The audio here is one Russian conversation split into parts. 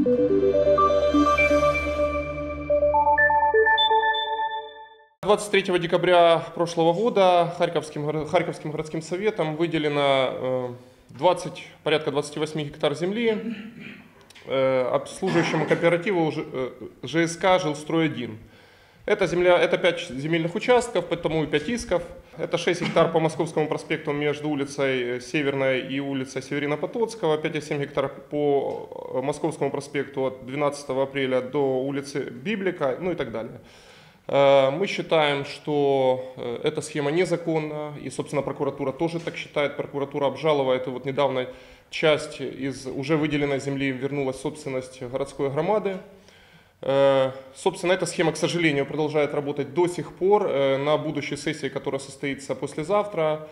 «23 декабря прошлого года Харьковским городским советом выделено порядка 28 гектар земли обслуживающему кооперативу ЖСК «Жилстрой-1». Это 5 земельных участков, потому и 5 исков. Это 6 гектар по Московскому проспекту между улицей Северной и улицей Северина-Потоцкого, 5,7 гектар по Московскому проспекту от 12 апреля до улицы Библика, ну и так далее. Мы считаем, что эта схема незаконна, и, собственно, прокуратура тоже так считает. Прокуратура обжаловала вот недавно часть из уже выделенной земли вернулась в собственность городской громады. Собственно, эта схема, к сожалению, продолжает работать до сих пор. На будущей сессии, которая состоится послезавтра,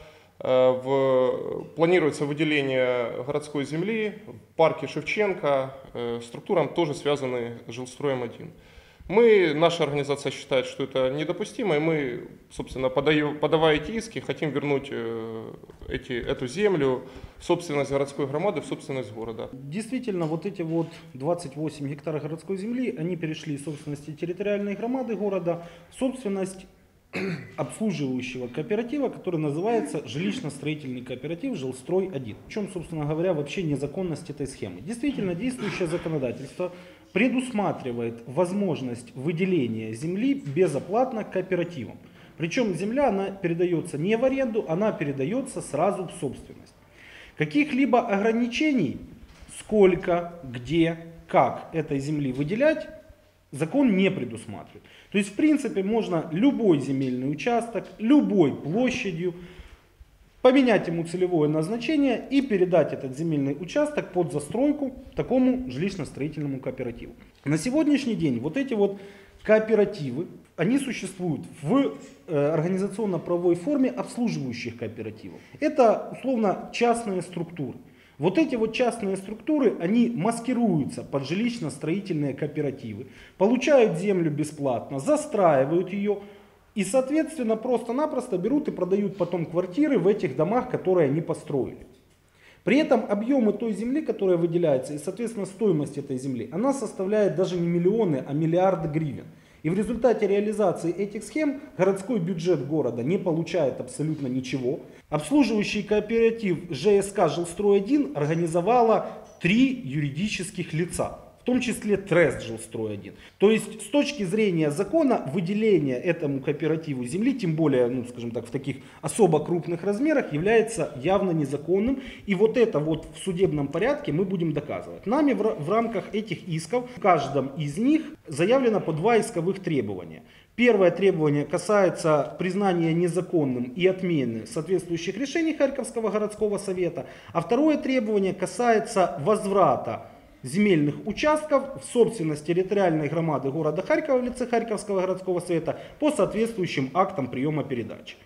планируется выделение городской земли в парке Шевченко структурам, тоже связанные с Жилстроем-1. Наша организация считает, что это недопустимо, и мы, собственно, подавая эти иски, хотим вернуть эту землю в собственность городской громады, в собственность города. Действительно, вот эти 28 гектаров городской земли, они перешли из собственности территориальной громады города в собственность обслуживающего кооператива, который называется жилищно-строительный кооператив «Жилстрой-1». В чем, собственно говоря, вообще незаконность этой схемы? Действительно, действующее законодательство предусматривает возможность выделения земли безоплатно кооперативам. Причем земля, она передается не в аренду, она передается сразу в собственность. Каких-либо ограничений, сколько, где, как этой земли выделять, закон не предусматривает. То есть, в принципе, можно любой земельный участок, любой площадью, поменять ему целевое назначение и передать этот земельный участок под застройку такому жилищно-строительному кооперативу. На сегодняшний день вот эти кооперативы, они существуют в организационно-правовой форме обслуживающих кооперативов. Это условно частные структуры. Вот эти частные структуры, они маскируются под жилищно-строительные кооперативы, получают землю бесплатно, застраивают ее и, соответственно, просто-напросто берут и продают потом квартиры в этих домах, которые они построили. При этом объемы той земли, которая выделяется, и, соответственно, стоимость этой земли, она составляет даже не миллионы, а миллиарды гривен. И в результате реализации этих схем городской бюджет города не получает абсолютно ничего. Обслуживающий кооператив ЖСК «Жилстрой-1» организовала 3 юридических лица, в том числе Трест «Жилстрой-1». То есть с точки зрения закона выделение этому кооперативу земли, тем более, скажем так, в таких особо крупных размерах, является явно незаконным. И вот это в судебном порядке мы будем доказывать. Нами в рамках этих исков, в каждом из них заявлено по 2 исковых требования. Первое требование касается признания незаконным и отмены соответствующих решений Харьковского городского совета. А второе требование касается возврата земельных участков в собственность территориальной громады города Харькова в лице Харьковского городского совета по соответствующим актам приема передачи.